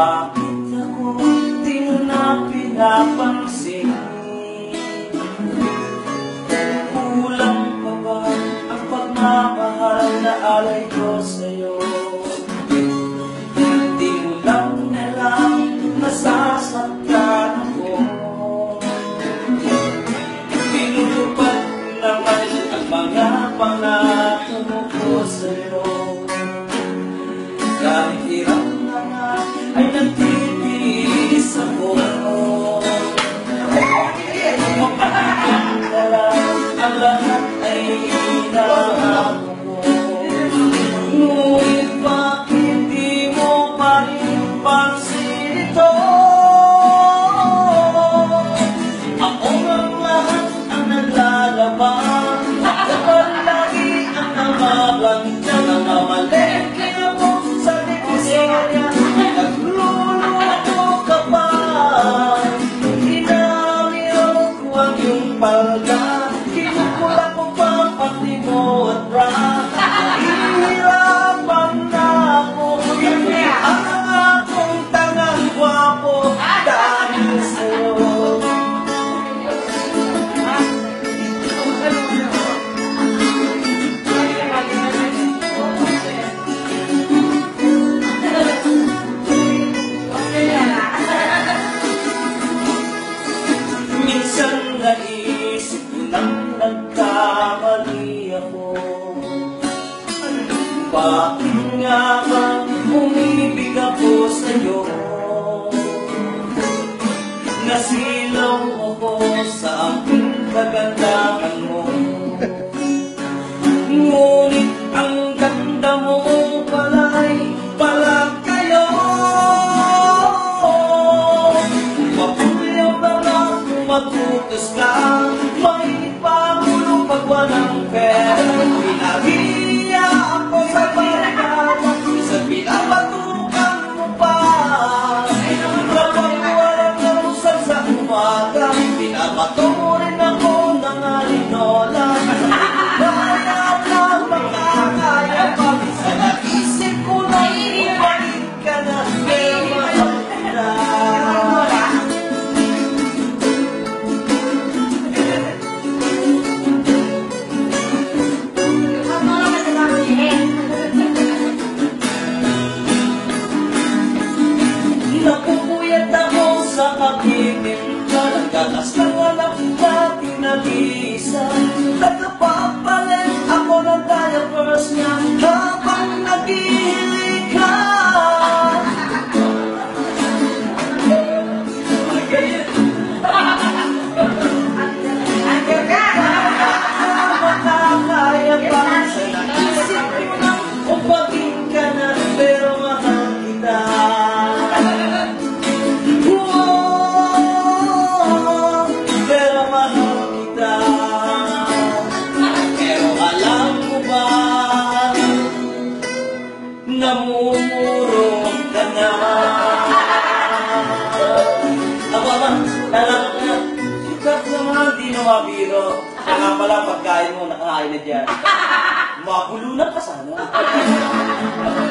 Bakit ako di mo na pinapansin? Kulang pa ba ang pagmamahal na alay ko sa'yo? Di mo lang alam, nasasaktan ako. Pinulupad naman ang mga pangako ko sa'yo. Kahit hirap na nga ay nagtitiis ako. Mapakinggan na lang ang lahat ay inaako mo. Ngunit bakit di mo pa rin pansin ito? Ako ang lahat ang naglalaban, kapag lagi ang namabantya na mamalengke mo sa divisoria. Nagluluto ka pa, hinamil ko ang iyong palda, kinukula ko pa pati mo at bra. Hihirapan na ako, ang akong tangang gwapo dahil sa'yo. Minsan naisip ko nang nagkamali ako. Bakit nga ba umibig ako sa'yo? Nasilaw ako sa aking kagandahan mo. Ngunit ang ganda mo pala'y palang kayo. Mapulyaw na lang kung matutos ka, may pamulo pag walang pera. Pinahiya ako sa barkada, sa pinapatukan mo pa. Kapag walang nalusal sa umaga, pinabato mo rin ako ng alinola. Kaya na makakaya pa, sa naisip ko na ibalik ka na, pero mahal ka. Napupuyat ako sa kakikinta, nagkatas ng anak natin nag-iisa. Nagkapapalit ako ng diapers niya habang nag-ihilig ka. Makakaya pa sa naisip ko na upagin ka na, pero mahal kita. Pero mahal kita. Pero alam mo ba, namumuro ka na. Alam na, sikat naman, di na mabiro. Kaya pala pagkain mo, nakakain na dyan. Mabulunan ka sana.